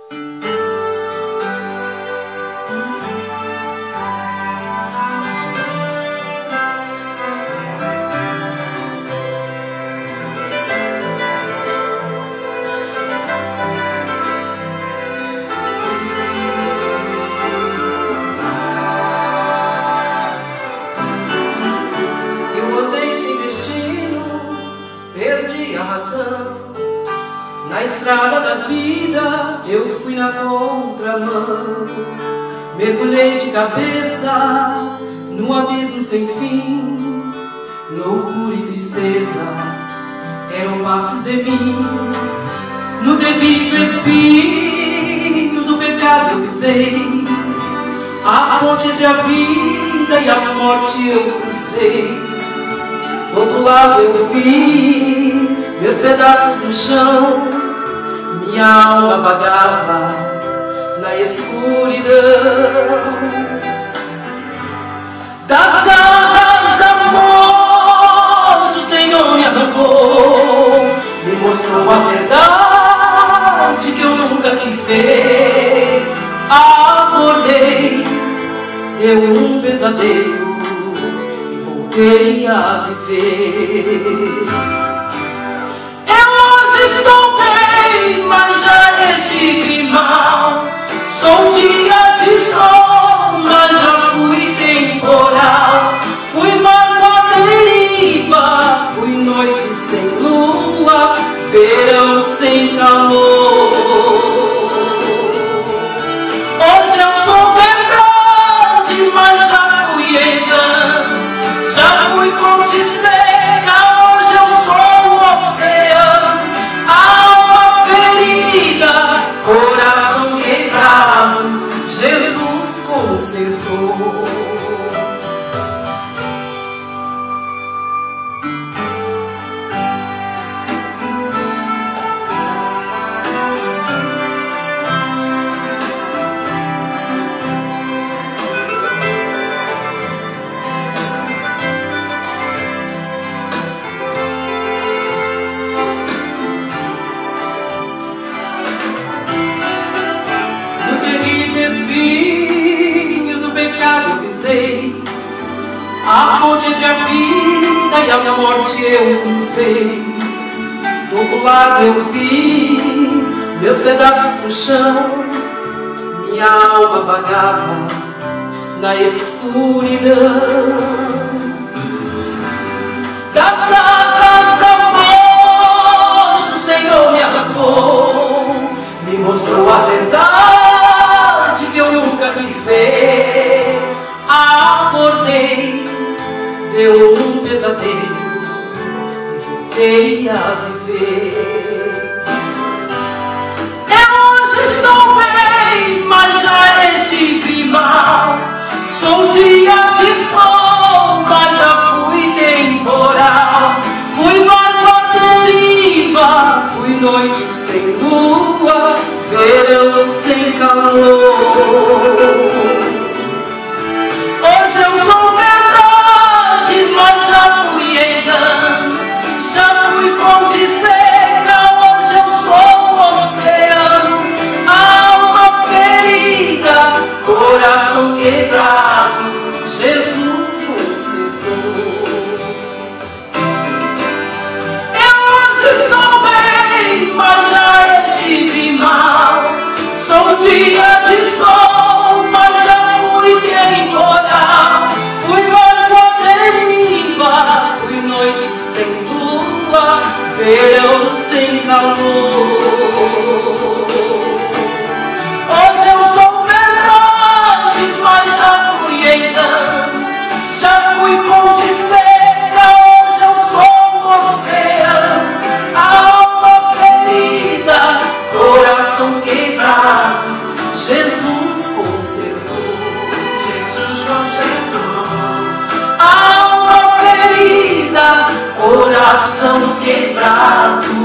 Perdi a razão. Na estrada da vida eu fui na contramão. Mergulhei de cabeça num abismo sem fim. Loucura e tristeza eram partes de mim. No terrível espinho do pecado eu pisei. A ponte entre a vida e a morte eu cruzei. Do outro lado eu vi meus pedaços no chão. Minha alma vagava na escuridão. Das garras da morte o Senhor me arrancou. Me mostrou a verdade que eu nunca quis ver. Acordei, deu um pesadelo, voltei a viver. Eu hoje estou bem, mas já estive mal. Sou dia de sol, mas já fui temporal. Fui mar na deriva, fui noite sem lua, verão sem calor. Hoje eu sou verdade, mas já fui engano. Já fui fonte seca, hoje eu sou o oceano. Alma ferida, coração quebrado, Jesus consertou. Espinho do pecado eu pisei. A ponte entre a vida e a morte eu cruzei. Do outro lado eu vi meus pedaços no chão. Minha alma vagava na escuridão. Das garras da morte o Senhor me arrancou. Me mostrou a verdade que eu nunca quis ver. Acordei, deu um pesadelo e voltei a viver. Eu hoje estou bem, mas já estive mal. Sou dia de sol, mas já fui temporal. Fui mar na deriva, fui noite sem lua, verão sem calor. Hoje eu sou verdade, mas já fui engano. Já fui fonte seca, hoje eu sou o oceano. Alma ferida, coração quebrado, Jesus consertou. Eu hoje estou bem, mas já estive mal. Sou dia de sol, mas já fui temporal. Fui mar na deriva, fui noite sem lua, verão sem calor. Hoje eu sou verdade, mas já fui engano. Já fui fonte seca, hoje eu sou o oceano. Alma ferida, coração quebrado, Jesus consertou. Jesus consertou. Alma ferida, coração quebrado,